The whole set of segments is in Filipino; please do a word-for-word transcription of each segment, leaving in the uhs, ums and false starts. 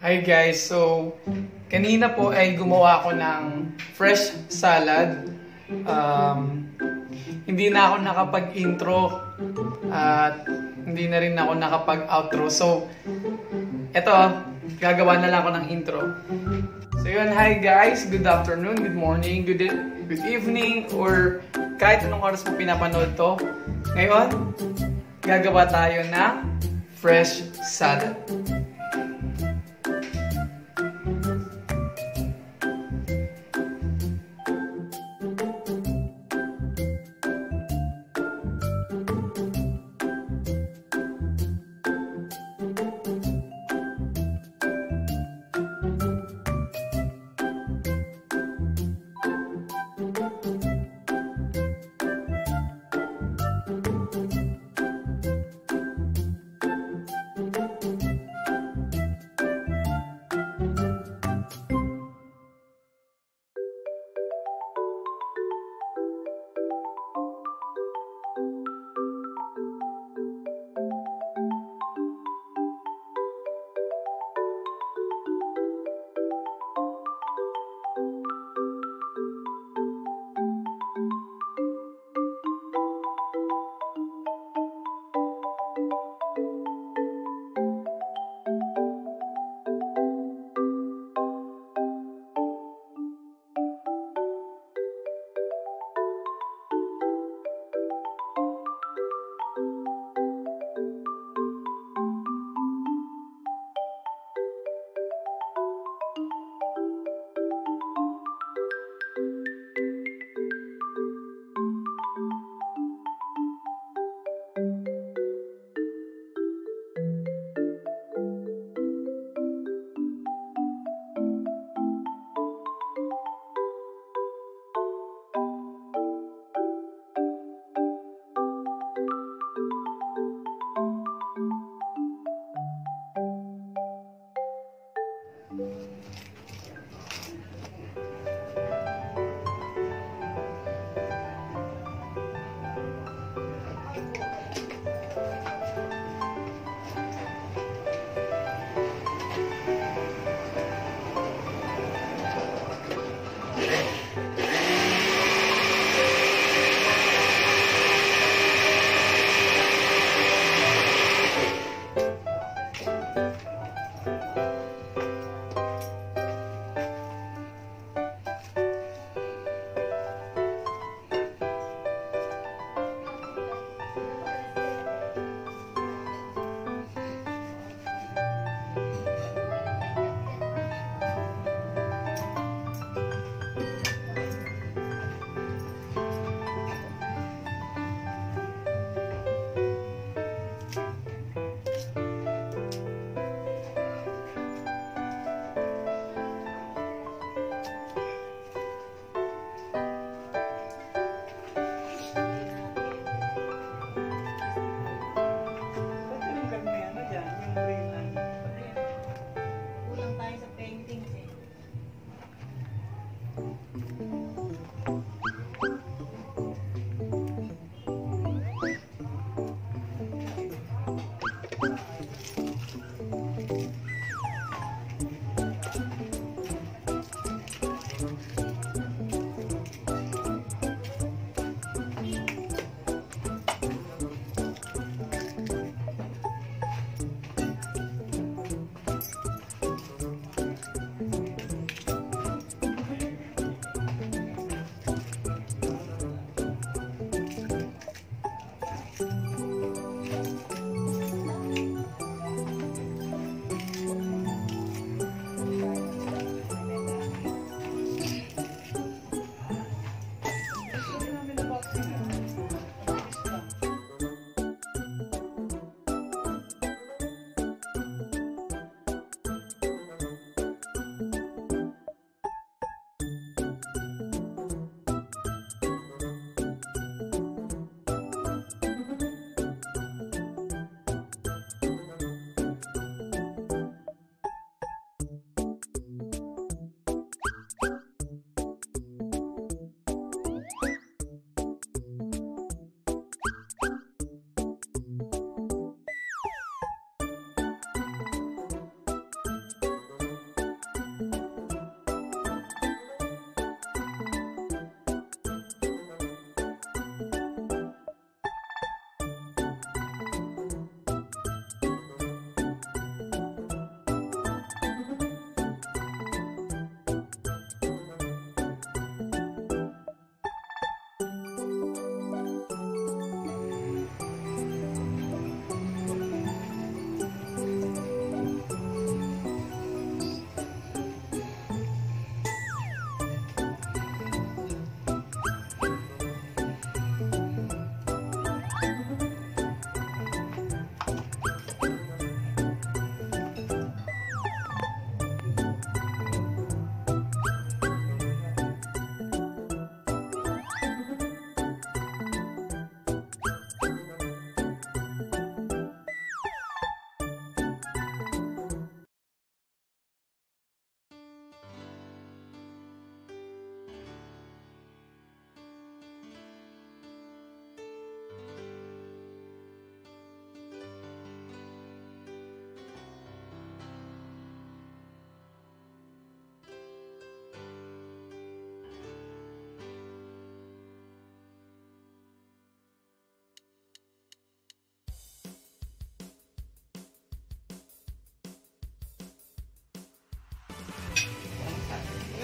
Hi guys, so kanina po ay gumawa ako ng fresh salad. Um, hindi na ako nakapag-intro at hindi na rin ako nakapag-outro. So, eto, gagawa na lang ako ng intro. So yun, hi guys, good afternoon, good morning, good, e- good evening, or kahit anong oras mo pinapanood to. Ngayon, gagawa tayo ng fresh salad.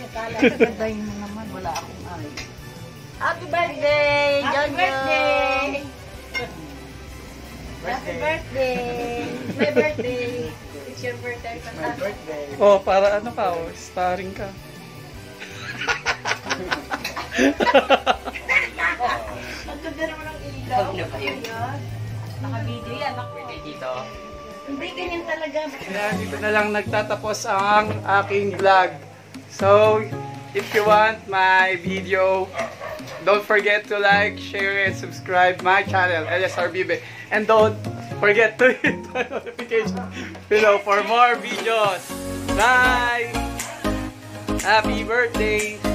Kagadayin mo naman, wala akong ay. Happy birthday, Happy birthday! Happy birthday! My birthday! It's your birthday. My birthday. Oh, para ano ka, oh, starring ka. Ang ganda naman ang ilaw. Naka-video yan. Birthday dito. Hindi, ganyan talaga. Kaya dito na lang nagtatapos ang aking vlog. So, if you want my video, don't forget to like, share, and subscribe my channel, L S R Bibe. And don't forget to hit the notification below for more videos. Bye! Happy birthday!